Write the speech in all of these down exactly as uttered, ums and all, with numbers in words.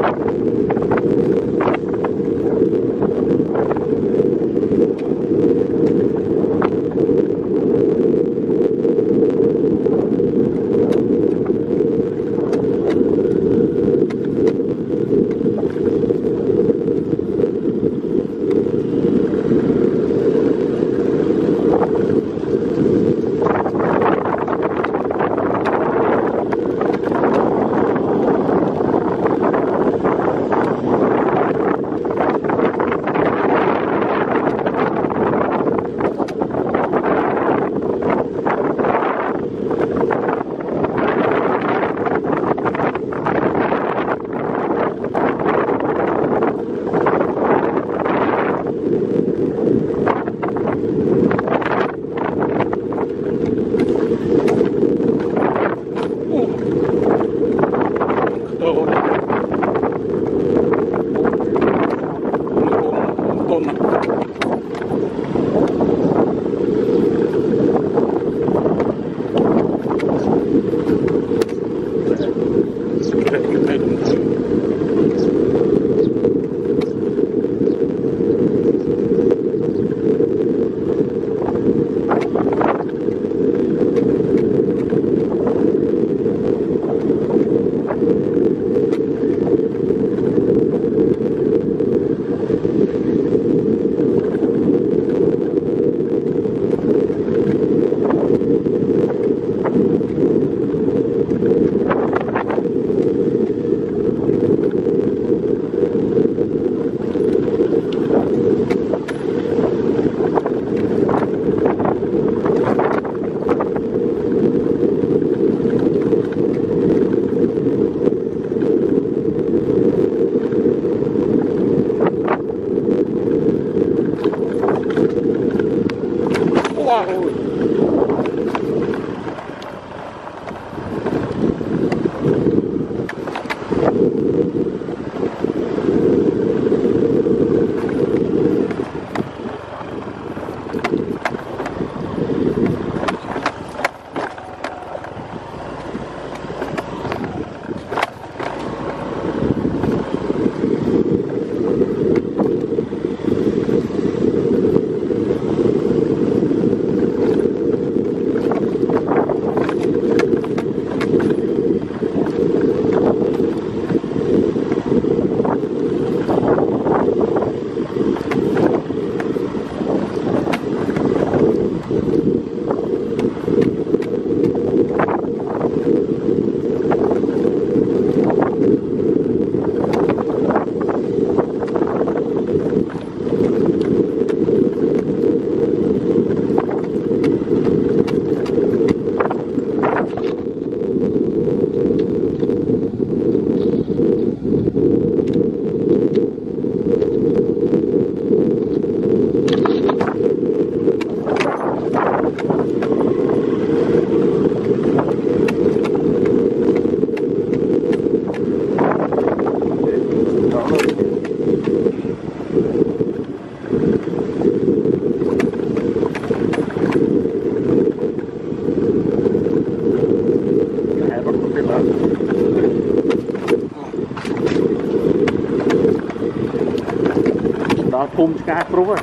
ដល់ភូមិឆ្កាគ្រូហ៎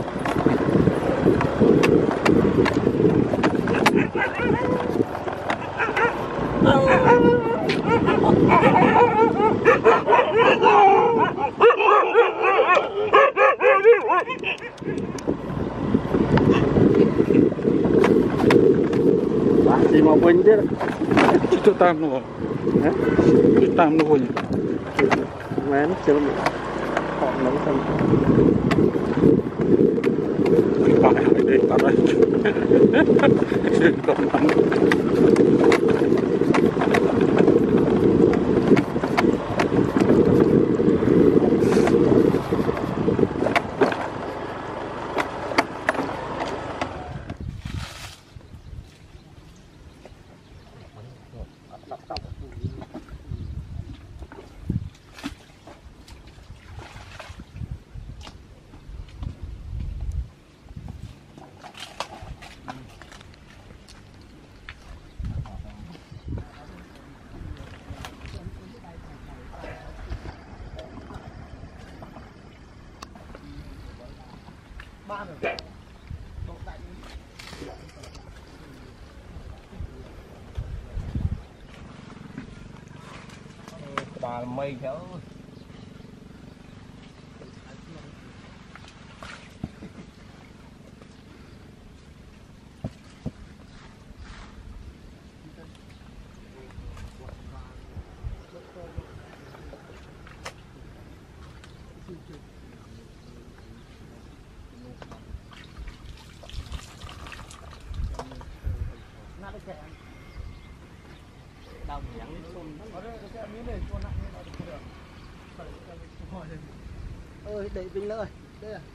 đi mà quên chứ tôi tam luôn tôi tam luôn mến chưa họ nóng xong phải hỏi đi tao đây còn nóng ba rồi. Bà mây kéo đau miệng ơi đẩy bình lợi đây à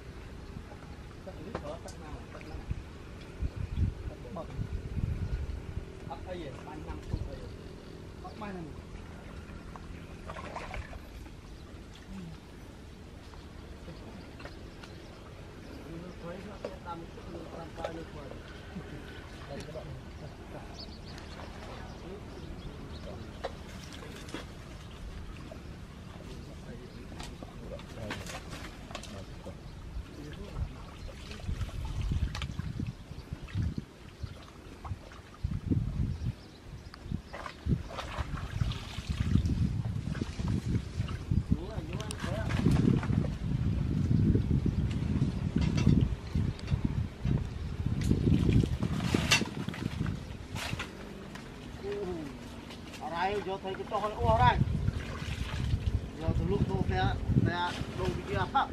giờ thấy cái to hơn ô đây giờ từ lúc đồ xe xe đồ kia thấp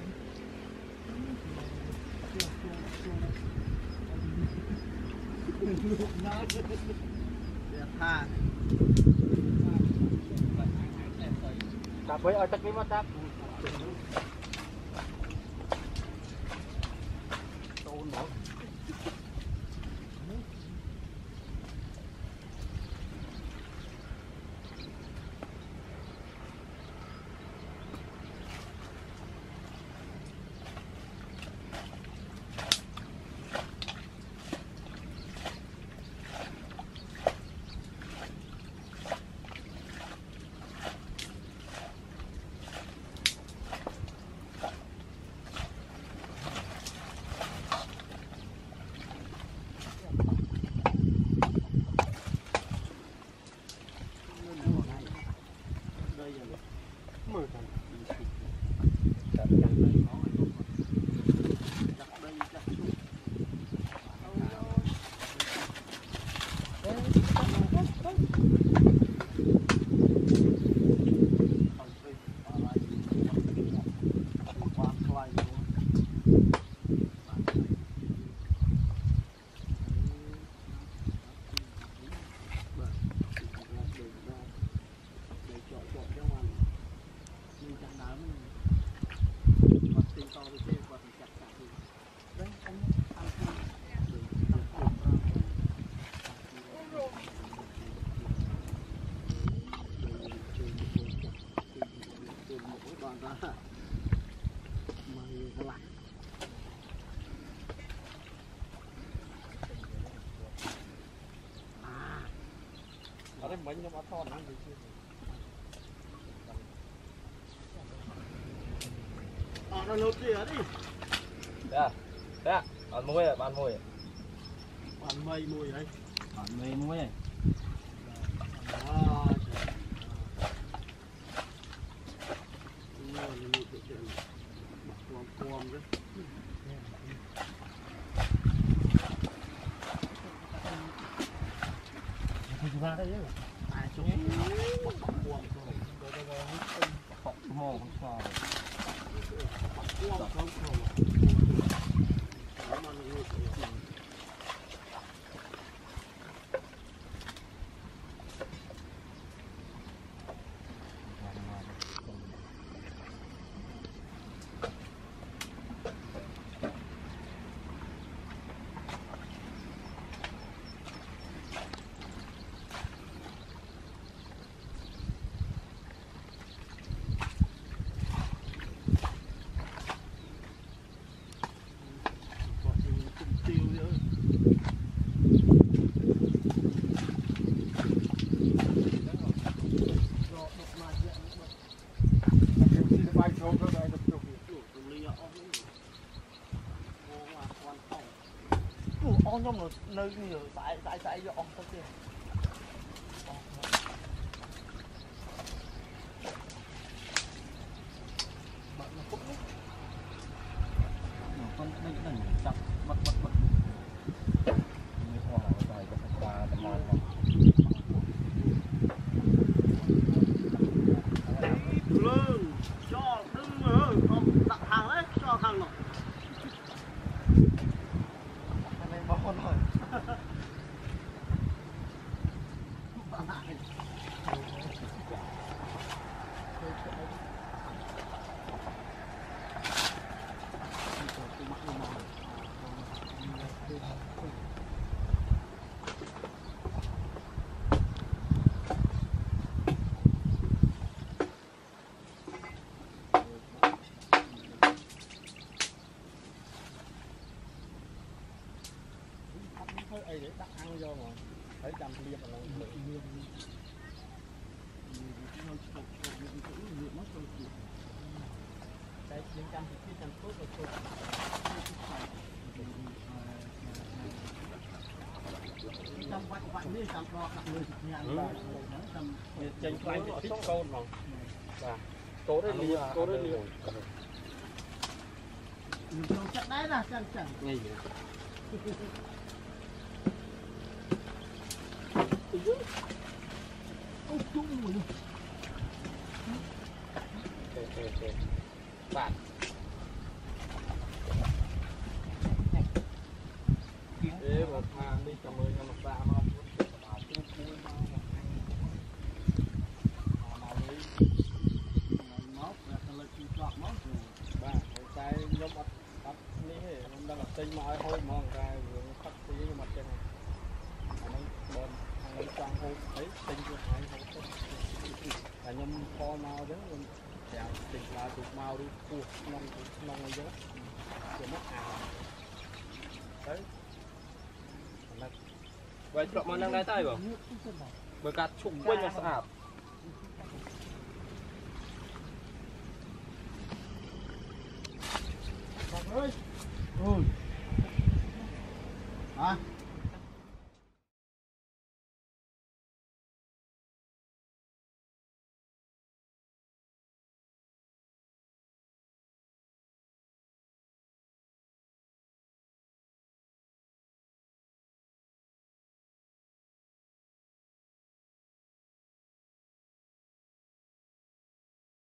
ha với ở tất cái mắt táp tôn nó bánh nó thon lắm thì chưa à nó lột gì đi đấy à đấy à bạn muối à bạn muối bạn mây mùi đấy bạn mây muối này à ra đây chứ ai chúng bọc cuồng rồi bọc mồ không sao cuồng không không tiêu nhom rồi nơi nhiều sải sải sải vô tất nhiên con đây cái này chặt bật bật bật lương cho đừng ở đặt hàng đấy cho hàng rồi anh em bao rồi ấy để đặt ăn vô mà phải chăm liệp là đây những trăm thì cái trăm tốt rồi thôi trăm vạn vạn đi trăm đo đặt người ngàn trăm trên quanh thì thích câu mà và cố đấy liệp cố đấy liệp nhiều trận đấy là chẳng chẳng ngay vậy ôi chung rồi ok ok bạn ê một hàng đi cảm ơn cho một ba mà chung cúi mà mà lấy máu là cái chi chọn máu rồi ba cái nhóm bắt bắt ní hệ nó đang là tinh mà hôi mong cái vừa khắc tí cái mặt trên này nó bơm nó trang hôi thấy tinh của hai hôi tốt là nhóm kho mau đấy luôn dạ tình là tụt mau đi cua nông nông ở dưới rồi mất à đấy vậy chọn món đang đáy tay bảo bởi cả chụp quên là sạp ơi ôi